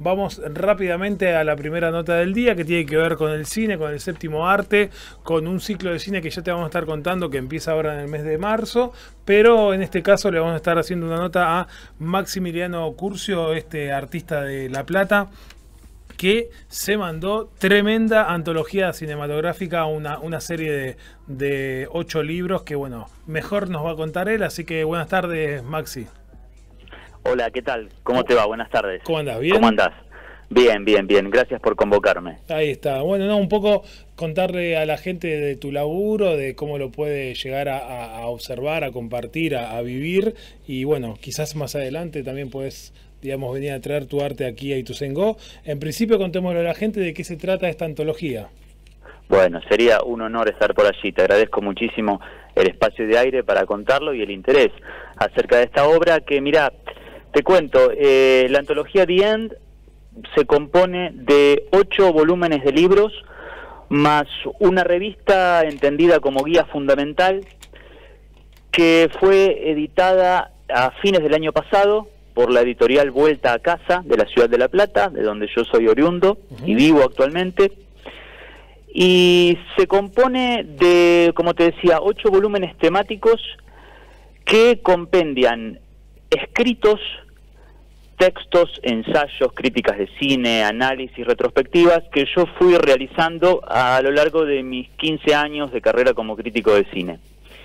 vamos rápidamente a la primera nota del día, que tiene que ver con el cine, con el séptimo arte, con un ciclo de cine que ya te vamos a estar contando que empieza ahora en el mes de marzo, pero en este caso le vamos a estar haciendo una nota a Maximiliano Curcio, este artista de La Plata, que se mandó tremenda antología cinematográfica, una serie de 8 libros que, bueno, mejor nos va a contar él. Así que buenas tardes, Maxi. Hola, ¿qué tal? ¿Cómo te va? Buenas tardes. ¿Cómo andás? ¿Bien? ¿Cómo andás? Bien, bien, bien. Gracias por convocarme. Ahí está. Bueno, no, un poco contarle a la gente de tu laburo, de cómo lo puede llegar a observar, a compartir, a vivir. Y bueno, quizás más adelante también puedes, digamos, venir a traer tu arte aquí a Ituzaingó. En principio, contémosle a la gente de qué se trata esta antología. Bueno, sería un honor estar por allí. Te agradezco muchísimo el espacio de aire para contarlo y el interés acerca de esta obra que, mira, te cuento, la antología The End se compone de 8 volúmenes de libros, más una revista entendida como guía fundamental, que fue editada a fines del año pasado por la editorial Vuelta a Casa de la ciudad de La Plata, de donde yo soy oriundo y vivo actualmente. Y se compone de, como te decía, 8 volúmenes temáticos que compendian escritos, textos, ensayos, críticas de cine, análisis, retrospectivas que yo fui realizando a lo largo de mis 15 años de carrera como crítico de cine.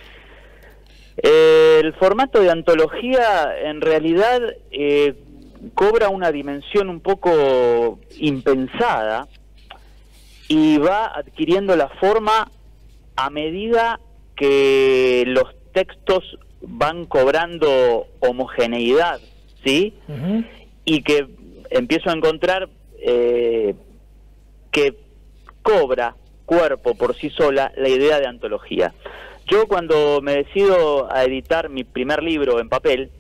El formato de antología en realidad cobra una dimensión un poco impensada y va adquiriendo la forma a medida que los textos van cobrando homogeneidad, ¿sí? Y que empiezo a encontrar que cobra cuerpo por sí sola la idea de antología. Yo cuando me decido a editar mi primer libro en papel,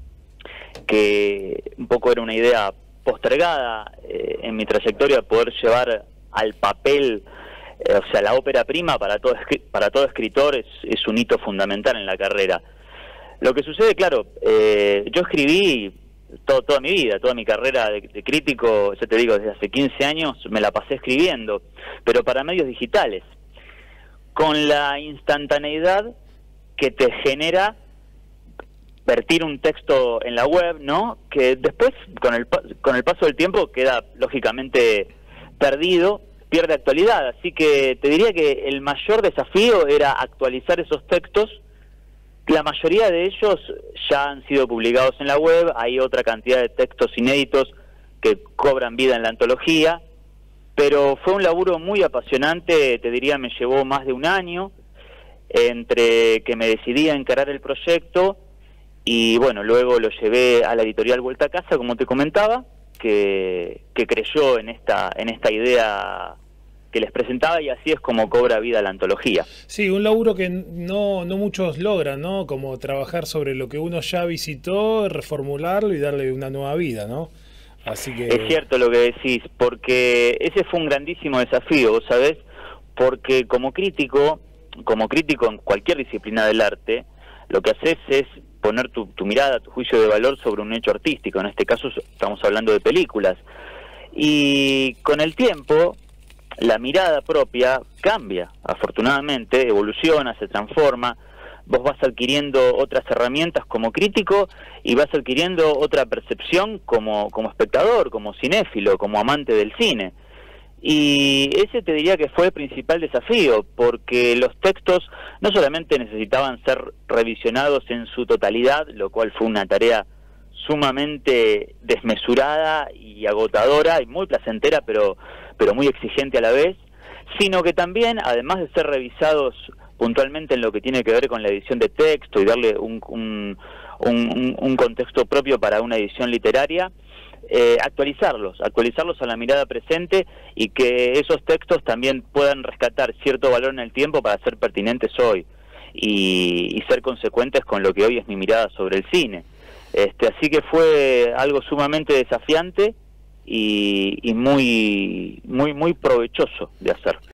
que un poco era una idea postergada en mi trayectoria, poder llevar al papel, o sea, la ópera prima para todo escritor es un hito fundamental en la carrera. Lo que sucede, claro, yo escribí toda mi vida, toda mi carrera de crítico, ya te digo, desde hace 15 años me la pasé escribiendo, pero para medios digitales, con la instantaneidad que te genera vertir un texto en la web, ¿no? Que después, con el paso del tiempo, queda lógicamente perdido, pierde actualidad. Así que te diría que el mayor desafío era actualizar esos textos. La mayoría de ellos ya han sido publicados en la web, hay otra cantidad de textos inéditos que cobran vida en la antología, pero fue un laburo muy apasionante, te diría me llevó más de un año, entre que me decidí a encarar el proyecto y bueno, luego lo llevé a la editorial Vuelta a Casa, como te comentaba, que creyó en esta idea que les presentaba y así es como cobra vida la antología. Sí, un laburo que no muchos logran, ¿no? Como trabajar sobre lo que uno ya visitó, reformularlo y darle una nueva vida, ¿no? Así que... Es cierto lo que decís, porque ese fue un grandísimo desafío, ¿vos sabés? Porque como crítico en cualquier disciplina del arte, lo que haces es poner tu mirada, tu juicio de valor sobre un hecho artístico. En este caso estamos hablando de películas. Y con el tiempo la mirada propia cambia, afortunadamente, evoluciona, se transforma, vos vas adquiriendo otras herramientas como crítico y vas adquiriendo otra percepción como espectador, como cinéfilo, como amante del cine. Y ese te diría que fue el principal desafío, porque los textos no solamente necesitaban ser revisionados en su totalidad, lo cual fue una tarea sumamente desmesurada y agotadora y muy placentera, pero muy exigente a la vez, sino que también, además de ser revisados puntualmente en lo que tiene que ver con la edición de texto y darle un contexto propio para una edición literaria, actualizarlos a la mirada presente y que esos textos también puedan rescatar cierto valor en el tiempo para ser pertinentes hoy y ser consecuentes con lo que hoy es mi mirada sobre el cine. Así que fue algo sumamente desafiante y muy provechoso de hacer.